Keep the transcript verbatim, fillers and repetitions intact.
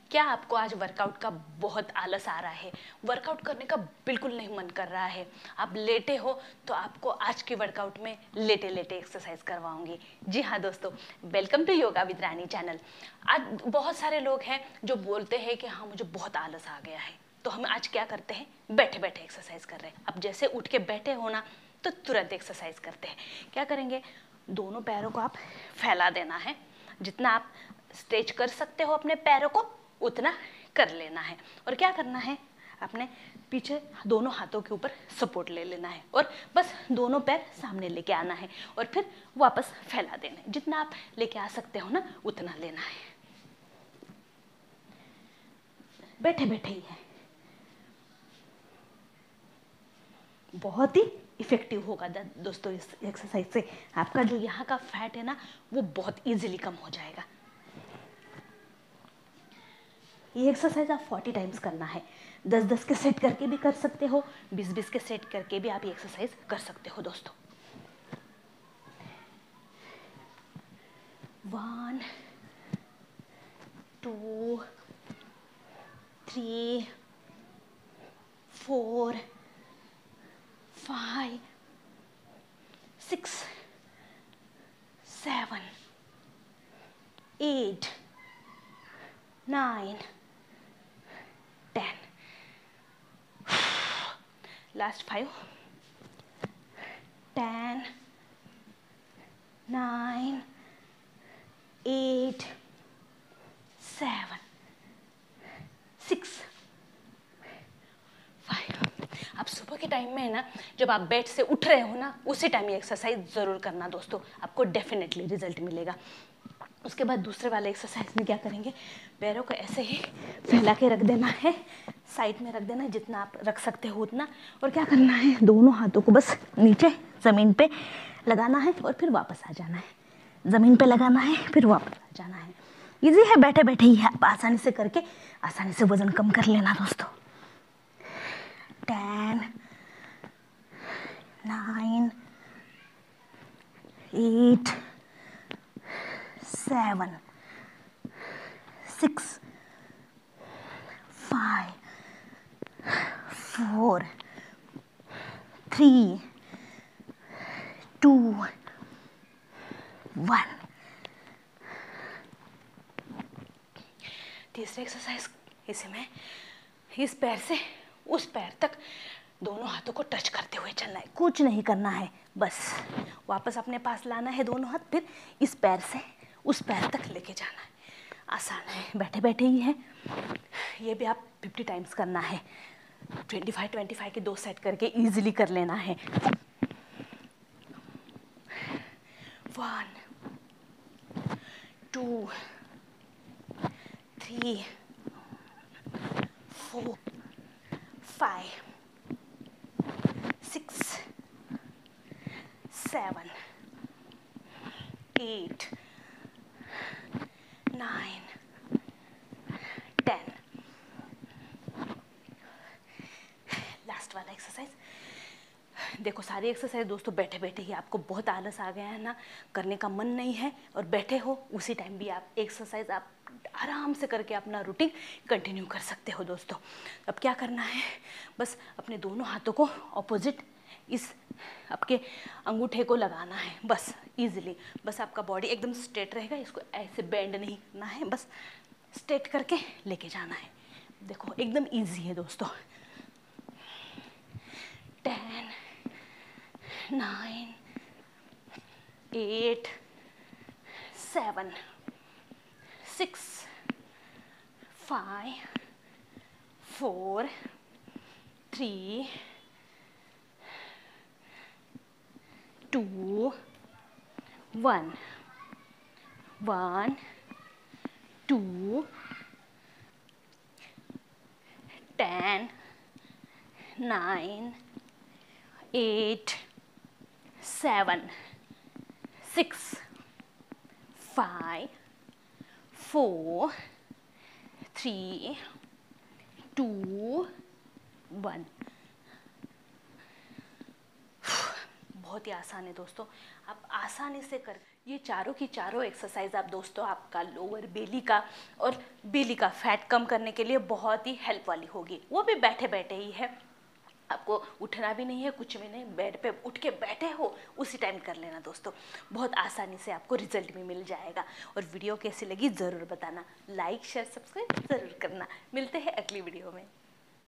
क्या आपको आज वर्कआउट का बहुत आलस आ रहा है, वर्कआउट करने का बिल्कुल नहीं मन कर रहा है, आप लेटे हो, तो आपको आज के वर्कआउट में लेटे लेटे एक्सरसाइज करवाऊंगी। जी हाँ दोस्तों, welcome to yoga with Rani channel. आज बहुत सारे लोग हैं जो बोलते हैं कि हाँ मुझे बहुत आलस आ गया है, तो हम आज क्या करते हैं, बैठे बैठे एक्सरसाइज कर रहे हैं। अब जैसे उठ के बैठे हो ना, तो तुरंत एक्सरसाइज करते हैं। क्या करेंगे, दोनों पैरों को आप फैला देना है, जितना आप स्ट्रेच कर सकते हो अपने पैरों को उतना कर लेना है। और क्या करना है, अपने पीछे दोनों हाथों के ऊपर सपोर्ट ले लेना है और बस दोनों पैर सामने लेके आना है और फिर वापस फैला देना है। जितना आप लेके आ सकते हो ना उतना लेना है, बैठे बैठे ही है। बहुत ही इफेक्टिव होगा दोस्तों इस एक्सरसाइज से। आपका जो यहाँ का फैट है ना वो बहुत इजीली कम हो जाएगा। ये एक्सरसाइज आप चालीस टाइम्स करना है। दस दस के सेट करके भी कर सकते हो, बीस बीस के सेट करके भी आप ये एक्सरसाइज कर सकते हो दोस्तों। One two three four five six seven eight nine ten. Last five, ten nine eight seven six five. आप सुबह के टाइम में है ना, जब आप बेड से उठ रहे हो ना, उसी टाइम ये एक्सरसाइज ज़रूर करना दोस्तों, आपको डेफिनेटली रिजल्ट मिलेगा। उसके बाद दूसरे वाले एक्सरसाइज में क्या करेंगे, पैरों को ऐसे ही फैला के रख देना है, साइड में रख देना है जितना आप रख सकते हो उतना। और क्या करना है, दोनों हाथों को बस नीचे ज़मीन पे लगाना है और फिर वापस आ जाना है। ज़मीन पे लगाना है फिर वापस आ जाना है। इजी है, बैठे बैठे ही है, आप आसानी से करके आसानी से वज़न कम कर लेना दोस्तों। Ten nine eight seven six five four three two one. तीसरी एक्सरसाइज इसमें इस पैर से उस पैर तक दोनों हाथों को टच करते हुए चलना है, कुछ नहीं करना है, बस वापस अपने पास लाना है दोनों हाथ, फिर इस पैर से उस पैर तक लेके जाना है। आसान है, बैठे बैठे ही है। ये भी आप फिफ्टी टाइम्स करना है, ट्वेंटी फाइव ट्वेंटी फाइव के दो सेट करके इजीली कर लेना है। One two three four five six seven eight nine ten. Last वाला एक्सरसाइज देखो, सारी एक्सरसाइज दोस्तों बैठे बैठे ही। आपको बहुत आलस आ गया है ना, करने का मन नहीं है और बैठे हो, उसी टाइम भी आप एक्सरसाइज आप आराम से करके अपना रूटीन कंटिन्यू कर सकते हो दोस्तों। अब क्या करना है, बस अपने दोनों हाथों को ऑपोजिट इस आपके अंगूठे को लगाना है, बस इजीली। बस आपका बॉडी एकदम स्ट्रेट रहेगा, इसको ऐसे बेंड नहीं करना है, बस स्ट्रेट करके लेके जाना है। देखो एकदम इजी है दोस्तों। Ten nine eight seven six five four three two one. One two ten nine eight seven six five four three two one. बहुत ही आसान है दोस्तों, आप आसानी से कर ये चारों की चारों एक्सरसाइज आप दोस्तों आपका लोअर बेली का और बेली का फैट कम करने के लिए बहुत ही हेल्प वाली होगी, वो भी बैठे बैठे ही है। आपको उठना भी नहीं है, कुछ भी नहीं, बेड पे उठ के बैठे हो उसी टाइम कर लेना दोस्तों, बहुत आसानी से आपको रिजल्ट भी मिल जाएगा। और वीडियो कैसी लगी ज़रूर बताना, लाइक शेयर सब्सक्राइब ज़रूर करना। मिलते हैं अगली वीडियो में।